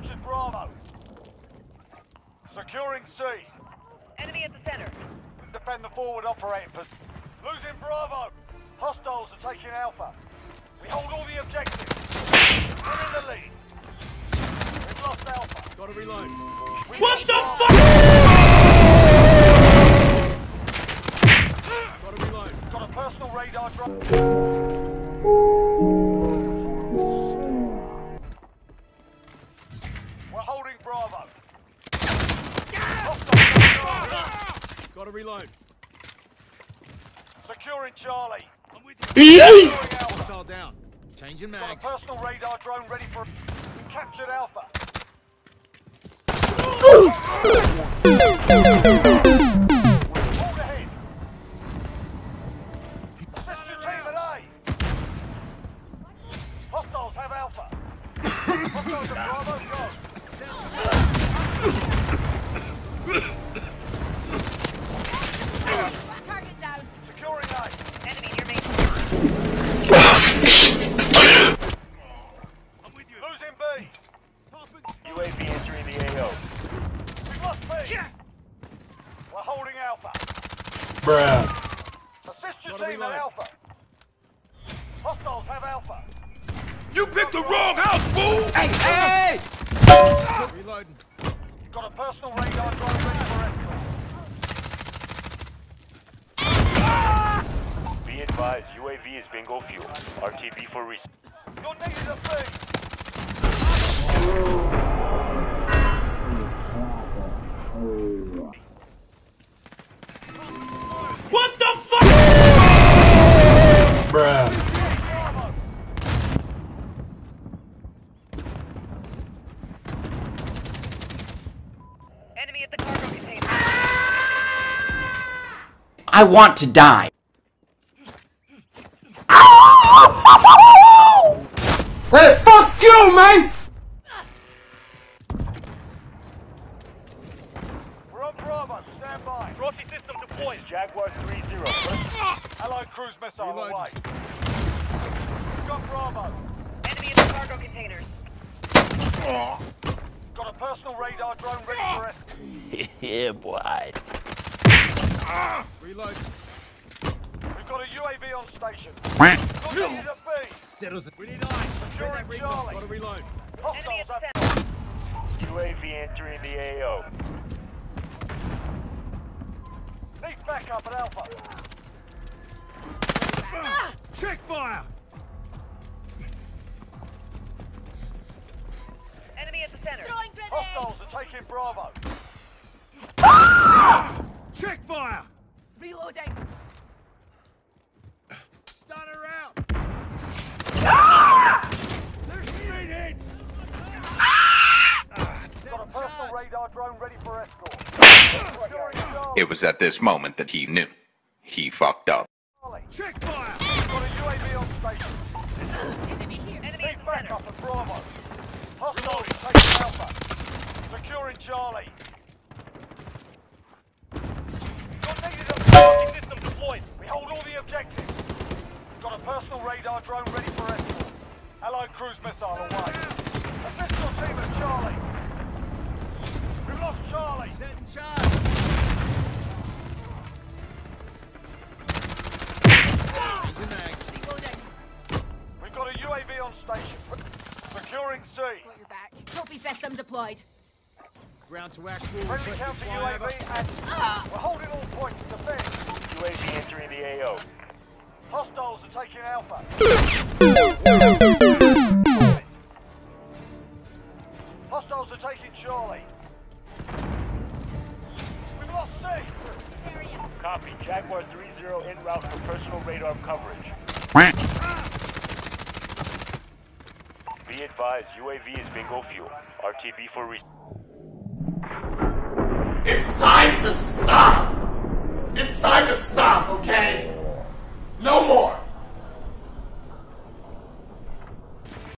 captured Bravo. Securing C. Enemy at the center. Defend the forward operating position. Losing Bravo. Hostiles are taking Alpha. We hold all the objectives. We're in the lead. We've lost Alpha. Gotta reload. What the fuck? Gotta reload. Got a personal radar drone. We're holding Bravo. Gotta reload. Securing Charlie. I'm with you. Hostile down. Changing Got mags. a personal radar drone ready for... We captured Alpha. Hold ahead. Assist your team at A. Hostiles have Alpha. Hostiles at Bravo, go. Target down. Securing A. Enemy near me. I'm with you. Losing B. UAV entering the AO. We've lost B. We're holding Alpha. Bruh. Assist your Gotta team reload. at Alpha. Hostiles have Alpha. You picked the wrong house, fool! Hey! Reloading. Got a personal radar drone ready for escort. Be advised, UAV is bingo fuel. RTB for resupply. You're needed at B. What the fuck? Bruh. Enemy at the cargo container. I want to die. Hey, fuck you, man! We're on Bravo. Stand by. Trophy system deployed. Jaguar 3-0. Allied cruise missile Reloading. away. We've got Bravo. Enemy at the cargo containers. Got a personal radar drone ready for escort. Yeah, boy. Reload. We've got a UAV on station. Quack. You're needed at B. Settles it. We need eyes. Send that recon. Charlie. Gotta reload. Enemy Hostiles at the have... center. UAV entering the AO. Need backup at Alpha. Check fire. Enemy at the center. Hostiles are taking Bravo. Check fire. Reloading. Stun her out. There's 3 hits. Got a personal radar drone ready for escort. Securing Charlie. It was at this moment that he knew. He fucked up. Check fire. Got a UAV on station. Enemy here. Enemy at Need the center. backup at Bravo. Hostiles taking Alpha. Securing Charlie. You're needed at Trophy system deployed. We hold all the objectives. Got a personal radar drone ready for escort. Allied cruise missile away. Assist your team at Charlie. We've lost Charlie. Set in charge. Changing mags. Reloading. We've got a UAV on station. Securing C. Got your back. Trophy system deployed. Ground to actual. Ready Requested counter flyover. UAV and we're holding all points of defense. UAV entering the AO. Hostiles are taking Alpha. Hostiles are taking Charlie. We've lost C. Copy. Jaguar 3-0 en route for personal radar coverage. Quack. Be advised, UAV is bingo fuel. RTB for resupply. It's time to stop! It's time to stop, okay? No more!